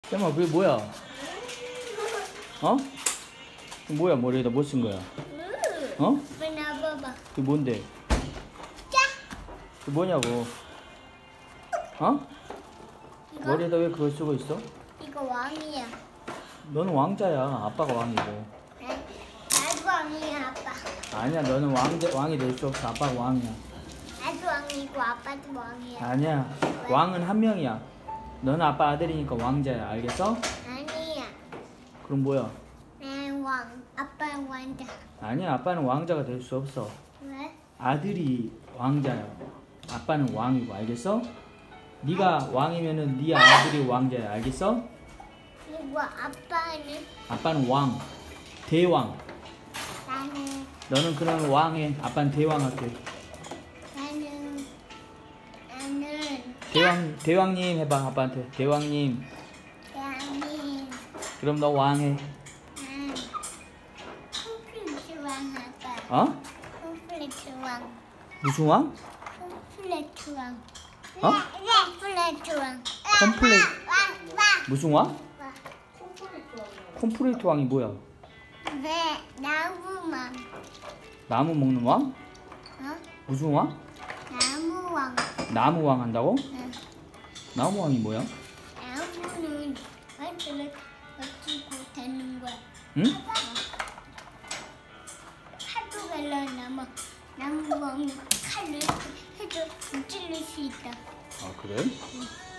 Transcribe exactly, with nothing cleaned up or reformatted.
쌤아, 그게 뭐야? 어? 그게 뭐야? 머리에다 뭐 쓴 거야? 어? 나봐봐. 그게 뭔데? 그게 뭐냐고? 어? 이거? 머리에다 왜 그걸 쓰고 있어? 이거 왕이야. 너는 왕자야. 아빠가 왕이고. 나- 나도 왕이야, 아빠. 아니야, 너는 왕자, 왕이 될 수 없어. 아빠가 왕이야. 나도 왕이고 아빠도 왕이야. 아니야. 왕은 한 명이야. 너는 아빠 아들이니까 왕자야. 알겠어? 아니야. 그럼 뭐야? 난 왕. 아빠는 왕자. 아니야, 아빠는 왕자가 될 수 없어. 왜? 아들이 왕자야. 아빠는 왕이고, 알겠어? 네가 왕이면은 네 아들이 왕자야. 알겠어? 그리고 아빠는 아빠는 왕, 대왕. 나는 너는 그런 왕해. 아빠는 대왕 할게. 나는 나는 대왕, 대왕님 해봐. 아빠한테. 대왕님. 나는 그럼 너 왕해. 난 콤플레트 왕 아빠. 어? 콤플레트 왕. 무슨 왕? 콤플레트 왕. 어? 콤플레트 왕. 콤플레 왕 왕. 무슨 왕? 왕. 콤플레이트 왕이 뭐야? 네, 나무왕. 나무 먹는 왕? 어? 무슨 왕? 나무왕. 나무 왕 한다고? 응. 나무 왕이 뭐야? 나무는 발톱을 버티고 되는 거야. 응? 칼도 갈라나면 나무왕 칼을 해도 찔릴 수 있다. 아, 그래? 응.